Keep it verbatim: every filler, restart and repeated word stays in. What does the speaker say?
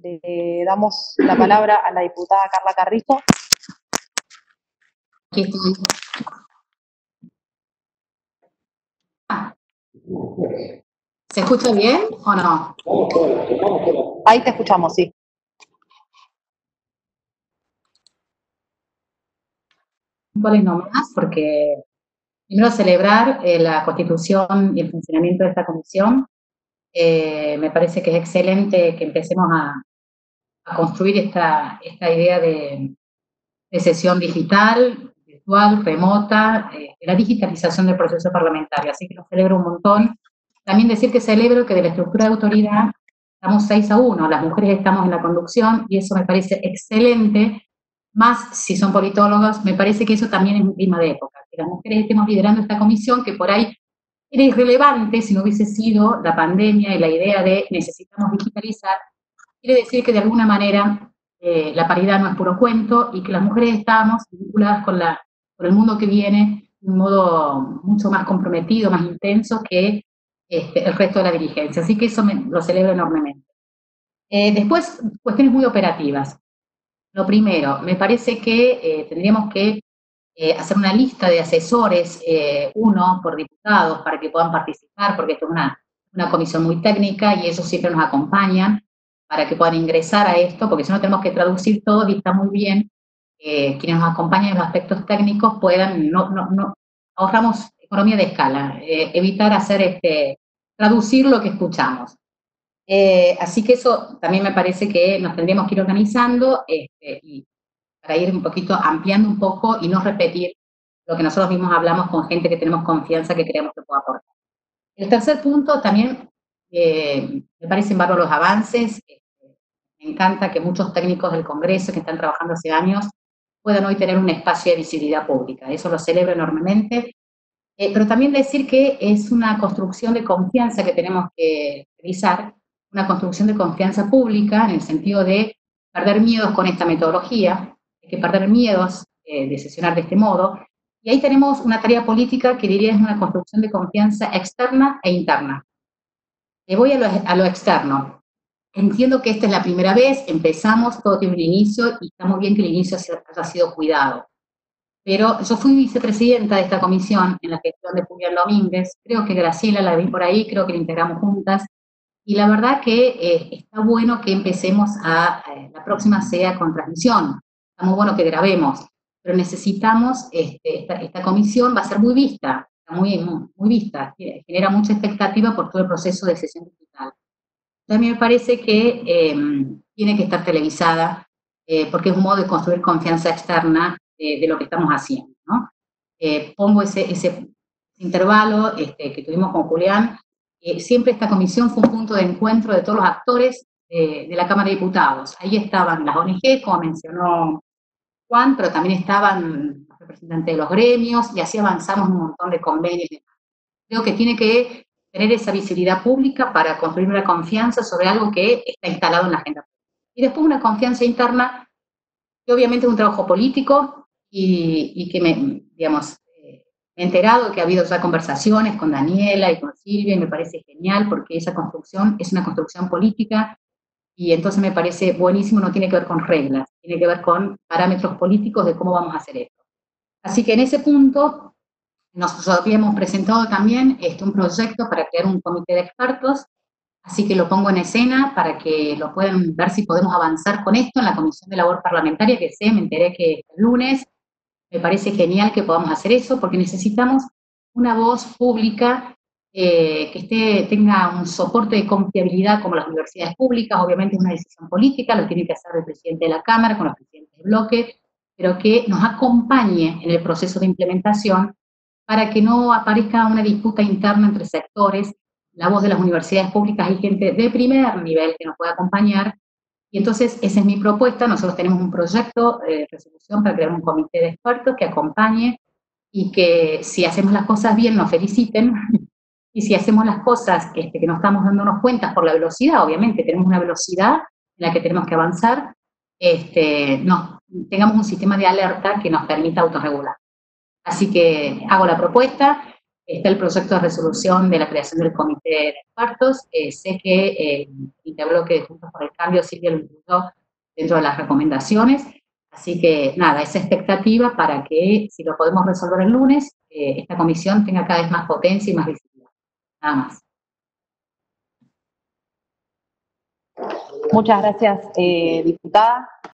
Le damos la palabra a la diputada Carla Carrizo. Aquí estoy. Ah. ¿Se escucha bien o no? Ahí te escuchamos, sí. ¿Cuáles nomás? Porque primero celebrar eh, la constitución y el funcionamiento de esta comisión. Eh, me parece que es excelente que empecemos a, a construir esta, esta idea de, de sesión digital, virtual, remota, eh, de la digitalización del proceso parlamentario. Así que lo celebro un montón. También decir que celebro que de la estructura de autoridad estamos seis a uno, las mujeres estamos en la conducción y eso me parece excelente. Más si son politólogos, me parece que eso también es un clima de época, que las mujeres estemos liderando esta comisión que por ahí era irrelevante si no hubiese sido la pandemia y la idea de necesitamos digitalizar. Quiere decir que de alguna manera eh, la paridad no es puro cuento y que las mujeres estamos vinculadas con, la, con el mundo que viene de un modo mucho más comprometido, más intenso que este, el resto de la dirigencia. Así que eso me, lo celebro enormemente. Eh, después, cuestiones muy operativas. Lo primero, me parece que eh, tendríamos que eh, hacer una lista de asesores, eh, uno por diputados, para que puedan participar, porque esto es una, una comisión muy técnica y ellos siempre nos acompañan para que puedan ingresar a esto, porque si no tenemos que traducir todo y está muy bien eh, quienes nos acompañan en los aspectos técnicos puedan, no, no, no ahorramos economía de escala, eh, evitar hacer este, traducir lo que escuchamos. Eh, así que eso también me parece que nos tendríamos que ir organizando este, y para ir un poquito ampliando un poco y no repetir lo que nosotros mismos hablamos con gente que tenemos confianza que creemos que puede aportar. El tercer punto también, eh, me parecen bárbaros los avances. Eh, me encanta que muchos técnicos del Congreso que están trabajando hace años puedan hoy tener un espacio de visibilidad pública. Eso lo celebro enormemente. Eh, pero también decir que es una construcción de confianza que tenemos que realizar, una construcción de confianza pública en el sentido de perder miedos con esta metodología, hay que perder miedos eh, de sesionar de este modo, y ahí tenemos una tarea política que diría es una construcción de confianza externa e interna. Eh, voy a lo, a lo externo. Entiendo que esta es la primera vez, empezamos, todo tiene un inicio, y está muy bien que el inicio haya sido cuidado. Pero yo fui vicepresidenta de esta comisión en la gestión de Julián Domínguez, creo que Graciela la vi por ahí, creo que la integramos juntas, y la verdad que eh, está bueno que empecemos a, eh, la próxima sea con transmisión, está muy bueno que grabemos, pero necesitamos, este, esta, esta comisión va a ser muy vista, está muy, muy, muy vista, genera mucha expectativa por todo el proceso de sesión digital. A mí me parece que eh, tiene que estar televisada, eh, porque es un modo de construir confianza externa de, de lo que estamos haciendo, ¿no? Eh, pongo ese, ese intervalo este, que tuvimos con Julián. Eh, siempre esta comisión fue un punto de encuentro de todos los actores de, de la Cámara de Diputados. Ahí estaban las O N G, como mencionó Juan, pero también estaban los representantes de los gremios, y así avanzamos un montón de convenios. Creo que tiene que tener esa visibilidad pública para construir una confianza sobre algo que está instalado en la agenda. Y después una confianza interna, que obviamente es un trabajo político y, y que me, digamos, eh, me he enterado que ha habido ya conversaciones con Daniela y con Silvia y me parece genial porque esa construcción es una construcción política y entonces me parece buenísimo, no tiene que ver con reglas, tiene que ver con parámetros políticos de cómo vamos a hacer esto. Así que en ese punto nosotros habíamos presentado también este, un proyecto para crear un comité de expertos, así que lo pongo en escena para que lo puedan ver si podemos avanzar con esto en la Comisión de Labor Parlamentaria, que sé, me enteré que el lunes, me parece genial que podamos hacer eso, porque necesitamos una voz pública eh, que esté, tenga un soporte de confiabilidad como las universidades públicas, obviamente es una decisión política, lo tiene que hacer el presidente de la Cámara con los presidentes de bloque, pero que nos acompañe en el proceso de implementación para que no aparezca una disputa interna entre sectores. La voz de las universidades públicas, hay gente de primer nivel que nos puede acompañar, y entonces esa es mi propuesta. Nosotros tenemos un proyecto de resolución para crear un comité de expertos que acompañe y que si hacemos las cosas bien nos feliciten, y si hacemos las cosas este, que no estamos dándonos cuenta por la velocidad, obviamente tenemos una velocidad en la que tenemos que avanzar, este, no, tengamos un sistema de alerta que nos permita autorregular. Así que hago la propuesta, está el proyecto de resolución de la creación del comité de expertos. Eh, sé que eh, el interbloque de Juntos por el Cambio, Silvia lo incluyó dentro de las recomendaciones, así que nada, esa expectativa para que, si lo podemos resolver el lunes, eh, esta comisión tenga cada vez más potencia y más visibilidad. Nada más. Muchas gracias, eh, diputada.